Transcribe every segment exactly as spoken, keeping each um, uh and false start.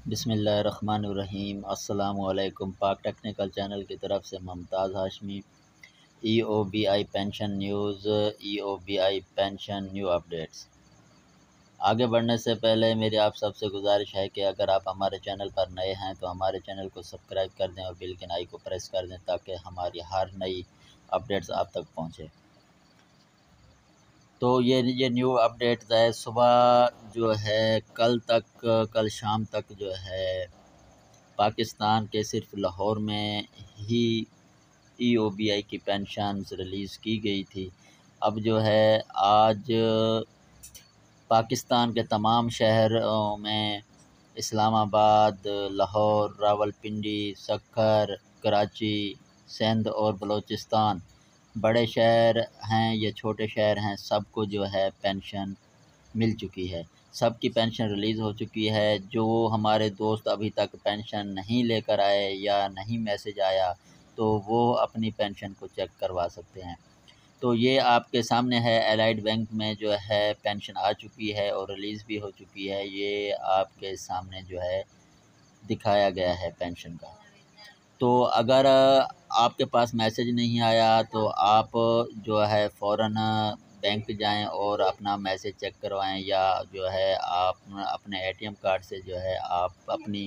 بسم اللہ الرحمن الرحیم۔ السلام علیکم۔ پاک ٹیکنیکل چینل کی طرف سے Mumtaz Hashmi. E O B I pension news, E O B I pension new updates. آگے بڑھنے سے پہلے میری آپ سب سے گزارش ہے کہ اگر آپ ہمارے چینل پر نئے ہیں تو ہمارے چینل کو سبسکرائب کر دیں اور بیل کے آئی کو پریس کر دیں تاکہ ہماری ہر نئی اپڈیٹس آپ تک پہنچے۔ تو یہ یہ نیو اپڈیٹ ہے، صبح جو ہے کل تک کل شام تک جو ہے پاکستان کے صرف لاہور میں ہی ای او بی آئی کی پینشنز ریلیز کی گئی تھی۔ اب جو ہے آج پاکستان کے تمام شہروں میں اسلام آباد، لاہور، راولپنڈی، سکھر، کراچی، سندھ اور بلوچستان، بڑے شہر ہیں یا چھوٹے شہر ہیں، سب کو جو ہے پینشن مل چکی ہے، سب کی پینشن ریلیز ہو چکی ہے۔ جو ہمارے دوست ابھی تک پینشن نہیں لے کر آئے یا نہیں میسج آیا تو وہ اپنی پینشن کو چیک کروا سکتے ہیں۔ تو یہ آپ کے سامنے ہے، الائڈ بینک میں جو ہے پینشن آ چکی ہے اور ریلیز بھی ہو چکی ہے، یہ آپ کے سامنے جو ہے دکھایا گیا ہے پینشن کا۔ تو اگر آپ کے پاس میسج نہیں آیا تو آپ جو ہے فوراً بینک جائیں اور اپنا میسج چیک کروائیں، یا جو ہے آپ اپنے اے ٹی ایم کارڈ سے جو ہے آپ اپنی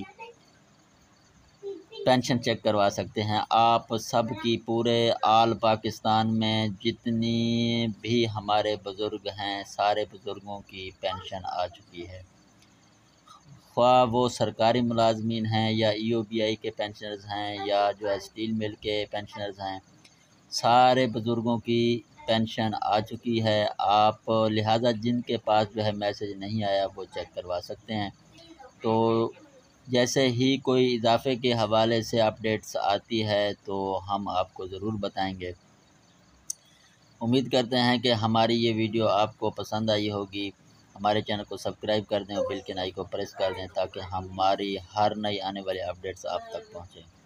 پینشن چیک کروا سکتے ہیں۔ آپ سب کی پورے آل پاکستان میں جتنی بھی ہمارے بزرگ ہیں سارے بزرگوں کی پینشن آ چکی ہے، خواہ وہ سرکاری ملازمین ہیں یا ای او بی آئی کے پینشنرز ہیں یا جو ہے اسٹیل مل کے پینشنرز ہیں، سارے بزرگوں کی پینشن آ چکی ہے۔ آپ لہٰذا جن کے پاس جو ہے میسج نہیں آیا وہ چیک کروا سکتے ہیں۔ تو جیسے ہی کوئی اضافے کے حوالے سے اپڈیٹس آتی ہے تو ہم آپ کو ضرور بتائیں گے۔ امید کرتے ہیں کہ ہماری یہ ویڈیو آپ کو پسند آئی ہوگی۔ ہمارے چینل کو سبسکرائب کر دیں اور بیل کے آئی کو پریس کر دیں تاکہ ہماری ہر نئی آنے والی اپڈیٹس آپ تک پہنچیں۔